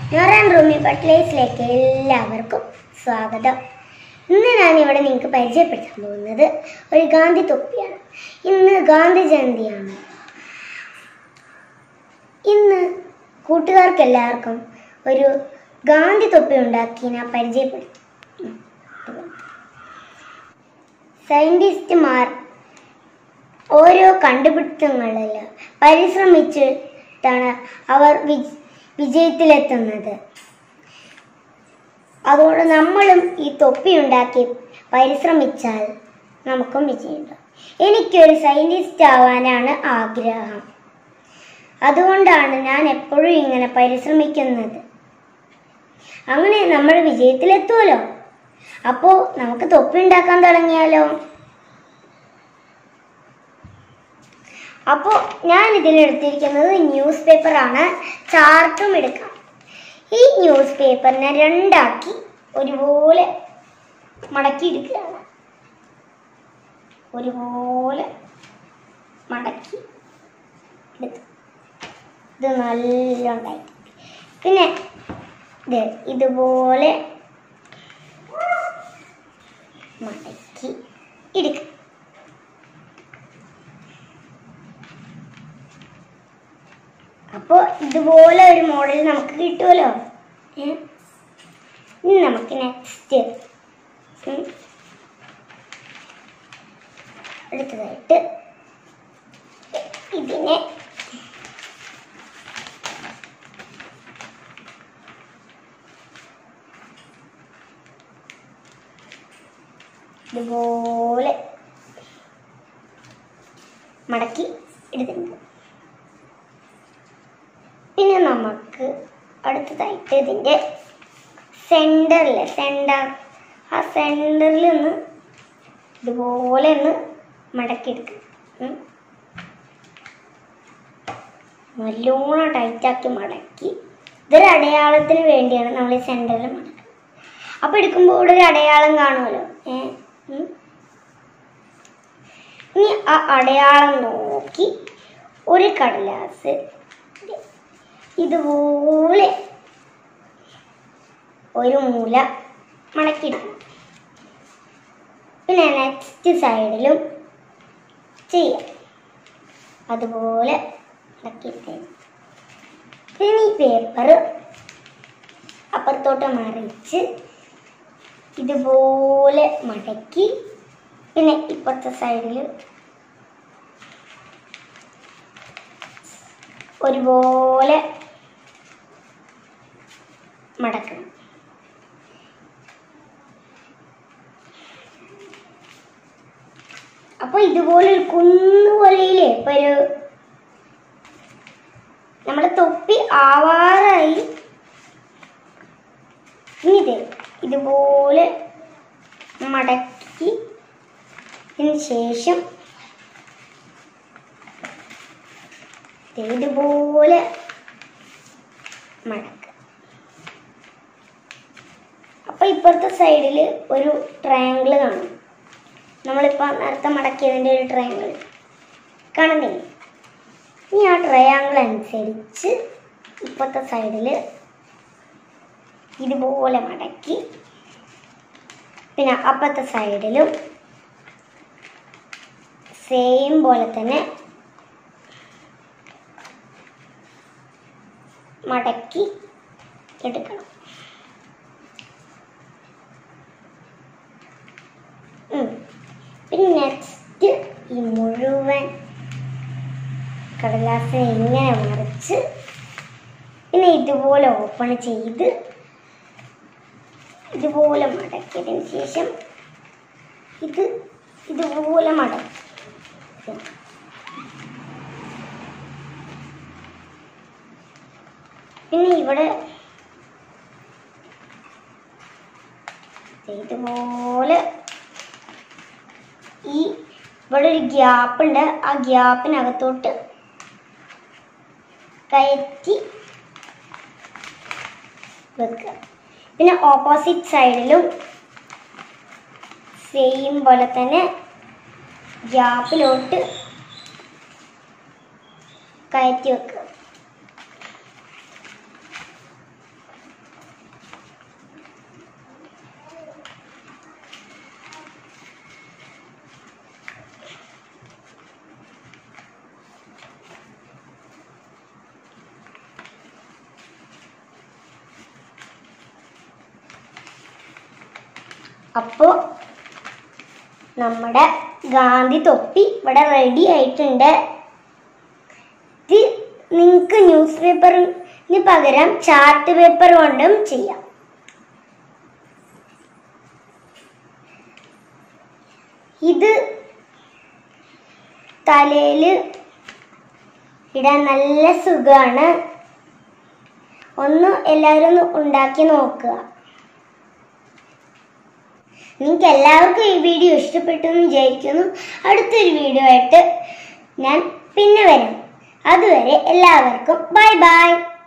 നോറാൻ റൂമി ബട്ട്ലേഴ്സിലേക്ക് എല്ലാവർക്കും സ്വാഗതം. ഇന്ന് ഞാനിവിടെ നിങ്ങൾക്ക് പരിചയപ്പെടുത്താൻ പോകുന്നത് ഒരു ഗാന്ധി തൊപ്പിയാണ്. ഇന്ന് ഗാന്ധി ജയന്തിയാണ്. ഇന്ന് കൂട്ടുകാർക്ക് എല്ലാവർക്കും ഒരു ഗാന്ധി തൊപ്പി ഉണ്ടാക്കി ഞാൻ പരിചയപ്പെടുത്തും. സയൻറ്റിസ്റ്റുമാർ ഓരോ കണ്ടുപിടുത്തങ്ങളിൽ പരിശ്രമിച്ചിട്ടാണ് അവർ വിജയത്തിലെത്തുന്നത്. അതുകൊണ്ട് നമ്മളും ഈ തൊപ്പി ഉണ്ടാക്കി പരിശ്രമിച്ചാൽ നമുക്കും വിജയമുണ്ടാകും. എനിക്കൊരു സയൻറ്റിസ്റ്റ് ആവാനാണ് ആഗ്രഹം. അതുകൊണ്ടാണ് ഞാൻ എപ്പോഴും ഇങ്ങനെ പരിശ്രമിക്കുന്നത്. അങ്ങനെ നമ്മൾ വിജയത്തിലെത്തുമല്ലോ. അപ്പോൾ നമുക്ക് തൊപ്പി ഉണ്ടാക്കാൻ തുടങ്ങിയാലോ? അപ്പോൾ ഞാൻ ഇതിലെടുത്തിരിക്കുന്നത് ന്യൂസ് പേപ്പറാണ്. ചാർട്ടും എടുക്കാം. ഈ ന്യൂസ് പേപ്പറിനെ രണ്ടാക്കി ഒരുപോലെ മടക്കിയെടുക്കുകയാണ്. ഒരുപോലെ മടക്കി എടുത്തു. ഇത് നല്ല ഉണ്ടായി. പിന്നെ ഇതുപോലെ മടക്കി എടുക്കുക. അപ്പോൾ ഇതുപോലെ ഒരു മോഡൽ നമുക്ക് കിട്ടുമല്ലോ. ഇനി നമുക്ക് നെക്സ്റ്റ് അടുത്തതായിട്ട് ഇതിനെ ഇതുപോലെ മടക്കി എടുത്തിട്ടുണ്ട്. പിന്നെ നമുക്ക് അടുത്തതായിട്ട് ഇതിൻ്റെ സെൻറ്ററിൽ ആ സെൻറ്ററിൽ ഒന്ന് ഇതുപോലെ ഒന്ന് മടക്കിയെടുക്കുക. നല്ലോണം ടൈറ്റാക്കി മടക്കി. ഇതൊരു അടയാളത്തിന് വേണ്ടിയാണ് നമ്മൾ ഈ സെൻറ്ററിൽ മടക്കുക. അപ്പോൾ എടുക്കുമ്പോൾ ഇവിടെ ഒരു അടയാളം കാണുമല്ലോ. ഇനി ആ അടയാളം നോക്കി ഒരു കടലാസ് ഇതുപോലെ ഒരു മൂല മടക്കിയിടും. പിന്നെ നെക്സ്റ്റ് സൈഡിലും ചെയ്യാം അതുപോലെ മടക്കിയിട്ട്. പിന്നെ ഈ പേപ്പർ അപ്പുറത്തോട്ട് മറിച്ച് ഇതുപോലെ മടക്കി പിന്നെ ഇപ്പുറത്തെ സൈഡിൽ ഒരുപോലെ മടക്കണം. അപ്പോൾ ഇതുപോലെ ഒരു കുന്നുപോലെയില്ലേ. ഇപ്പൊ ഒരു നമ്മുടെ തൊപ്പി ആവാറായി. ഇനി ഇതുപോലെ മടക്കി ശേഷം ഇതുപോലെ മടക്കുക. അപ്പൊ ഇപ്പുറത്തെ സൈഡിൽ ഒരു ട്രയാങ്കിൾ കാണും. നമ്മളിപ്പോൾ നേരത്തെ മടക്കിയതിൻ്റെ ഒരു ട്രയാങ്കിൾ കാണുന്നില്ലേ? ഇനി ആ ട്രയാങ്കിൾ അനുസരിച്ച് ഇപ്പുറത്തെ സൈഡിൽ ഇതുപോലെ മടക്കി പിന്നെ അപ്പുറത്തെ സൈഡിലും സെയിം പോലെ തന്നെ മടക്കി എടുക്കണം. പിന്നെ നെക്സ്റ്റ് ഈ മുഴുവൻ കടലാസിനെ ഇങ്ങനെ മറിച്ച് പിന്നെ ഇതുപോലെ ഓപ്പൺ ചെയ്ത് ഇതുപോലെ മടക്കിയതിന് ശേഷം ഇതുപോലെ മടക്കി പിന്നെ ഇവിടെ ഇതുപോലെ ഇവിടെ ഒരു ഗ്യാപ്പ് ഉണ്ട്. ആ ഗ്യാപ്പിനകത്തോട്ട് കയറ്റി വെക്കുക. പിന്നെ ഓപ്പോസിറ്റ് സൈഡിലും സെയിം പോലെ തന്നെ ഗ്യാപ്പിലോട്ട് കയറ്റി വെക്കുക. അപ്പോൾ നമ്മുടെ ഗാന്ധി തൊപ്പി ഇവിടെ റെഡി ആയിട്ടുണ്ട്. ഇത് നിങ്ങൾക്ക് ന്യൂസ് പേപ്പറിന് പകരം ചാർട്ട് പേപ്പർ കൊണ്ടും ചെയ്യാം. ഇത് തലയിൽ ഇടാൻ നല്ല സുഖമാണ്. എല്ലാവരും ഉണ്ടാക്കി നോക്കുക. നിങ്ങൾക്ക് എല്ലാവർക്കും ഈ വീഡിയോ ഇഷ്ടപ്പെട്ടു എന്ന് വിചാരിക്കുന്നു. അടുത്തൊരു വീഡിയോ ആയിട്ട് ഞാൻ പിന്നെ വരാം. അതുവരെ എല്ലാവർക്കും ബൈ ബൈ.